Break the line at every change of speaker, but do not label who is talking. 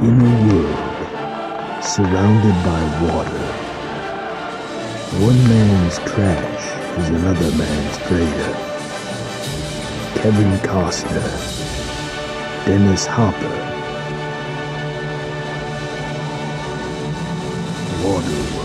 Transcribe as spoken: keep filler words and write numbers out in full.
In a world surrounded by water, one man's trash is another man's treasure. Kevin Costner, Dennis Hopper, Waterworld.